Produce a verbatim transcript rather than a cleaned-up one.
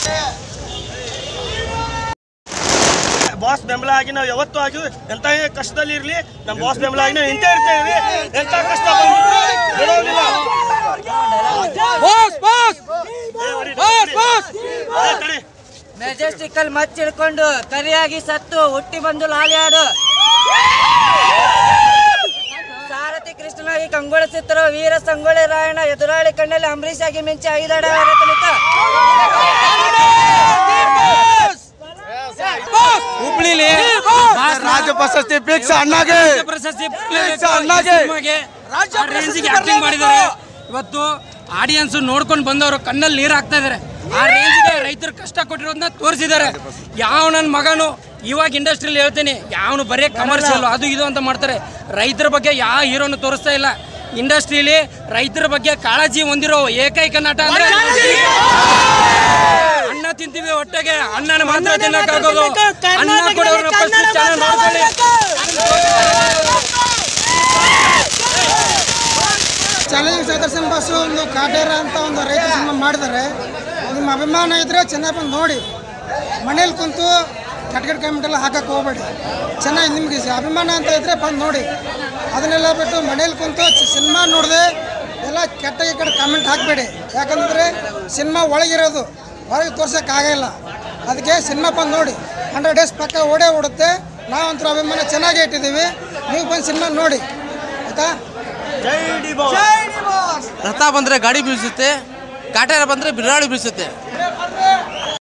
Boss ಬೆಂಬಲ ಆಗಿ ನಾವು ಯಾವತ್ತೂ ಆಗಿ ಎಂತ ಕಷ್ಟದಲ್ಲಿ ಇರಲಿ ನಮ್ಮ ಬಾಸ್ ಬೆಂಬಲ ಆಗಿ ನಾವು ನಿಂತೇ ಇರ್ತೇವೆ. ಎಂತ ಕಷ್ಟ ಬಿಡೋದಿಲ್ಲ. ಮೆಜೆಸ್ಟಿಕಲ್ ಮಚ್ಚಿಡ್ಕೊಂಡು ಕರಿಯಾಗಿ ಸತ್ತು ಹುಟ್ಟಿ ಬಂದು ಲಾಲಿಯಾಡು ಸಾರಥಿ ಕೃಷ್ಣನಾಗಿ ಕಂಗೊಳಿಸುತ್ತಿರುವ ವೀರ ಸಂಗೊಳ್ಳಿ ರಾಯಣ್ಣ ಎದುರಾಳಿ ಕಣ್ಣಲ್ಲಿ ಅಂಬರೀಷ್ ಆಗಿ ಮಿಂಚಿ ಐದಡ ಹುಬ್ಳಿಲಿ ರಾಜ್ಯ ಪ್ರಶಸ್ತಿ ಫಿಕ್ಸ್ ಅಣ್ಣಾಗೆ ಪ್ರಶಸ್ತಿ ರೇಂಜಿಗೆ ಆಕ್ಟಿಂಗ್ ಮಾಡಿದ್ದಾರೆ. ಇವತ್ತು ಆಡಿಯನ್ಸ್ ನೋಡ್ಕೊಂಡು ಬಂದವರು ಕಣ್ಣಲ್ಲಿ ನೀರು ಹಾಕ್ತಾ ಇದಾರೆ. ಆ ರೇಂಜ್ಗೆ ರೈತರು ಕಷ್ಟ ಕೊಟ್ಟಿರೋದನ್ನ ತೋರಿಸಿದ್ದಾರೆ. ಯಾವ ನನ್ನ ಮಗನು ಇವಾಗ ಇಂಡಸ್ಟ್ರಿಯಲ್ಲಿ ಹೇಳ್ತೀನಿ, ಯಾವನು ಬರೀ ಕಮರ್ಷಿಯಲ್ ಅದು ಇದು ಅಂತ ಮಾಡ್ತಾರೆ. ರೈತರ ಬಗ್ಗೆ ಯಾವ ಹೀರೋನು ತೋರಿಸ್ತಾ ಇಲ್ಲ. ಇಂಡಸ್ಟ್ರಿಯಲ್ಲಿ ರೈತರ ಬಗ್ಗೆ ಕಾಳಜಿ ಹೊಂದಿರೋ ಏಕೈಕ ನಟ ಅಂದ್ರೆ ಅನ್ನ ತಿಂತೀವಿ ಹೊಟ್ಟೆಗೆ, ಅನ್ನನ ಮಾತ್ರ ತಿನ್ನಕ್ಕಾಗೋದು. ಅನ್ನ ಕೊಡೋರು ನೋಡ್ಕೊಳ್ಳಿ. ಚಾಲೆಂಜಿಂಗ್ ಸದರ್ಶನ್ ಬಸ್ಸು ಒಂದು ಕಾಟೇರ ಅಂತ ಒಂದು ರೈತ ಸಿನಿಮಾ ಮಾಡಿದ್ದಾರೆ. ನಿಮ್ಮ ಅಭಿಮಾನ ಇದ್ದರೆ ಚೆನ್ನಾಗಿ ಬಂದು ನೋಡಿ. ಮನೇಲಿ ಕುಂತು ಕಟ್ಕಟ್ ಕಮೆಂಟ್ ಎಲ್ಲ ಹಾಕಕ್ಕೆ ಹೋಗ್ಬೇಡಿ. ಚೆನ್ನಾಗಿ ನಿಮಗೆ ಅಭಿಮಾನ ಅಂತ ಇದ್ದರೆ ಬಂದು ನೋಡಿ. ಅದನ್ನೆಲ್ಲ ಬಿಟ್ಟು ಮನೇಲಿ ಕುಂತು ಸಿನಿಮಾ ನೋಡಿದೆ ಎಲ್ಲ ಕೆಟ್ಟ ಈ ಕಡೆ ಕಮೆಂಟ್ ಹಾಕಬೇಡಿ. ಯಾಕಂದರೆ ಸಿನಿಮಾ ಒಳಗಿರೋದು ಹೊರಗೆ ತೋರ್ಸೋಕ್ಕಾಗಲ್ಲ. ಅದಕ್ಕೆ ಸಿನಿಮಾ ಬಂದು ನೋಡಿ. ಹಂಡ್ರೆಡ್ ಡೇಸ್ ಪಕ್ಕ ಓಡೇ ಓಡುತ್ತೆ. ನಾವಂತೂ ಅಭಿಮಾನ ಚೆನ್ನಾಗೇ ಇಟ್ಟಿದ್ದೀವಿ. ನೀವು ಬಂದು ಸಿನಿಮಾ ನೋಡಿ ಆಯಿತಾ. ರಥ ಬಂದರೆ ಗಾಡಿ ಬೀಳಿಸುತ್ತೆ, ಕಾಟೇರ ಬಂದರೆ ಬಿರಾಳಿ ಬೀಳಿಸುತ್ತೆ.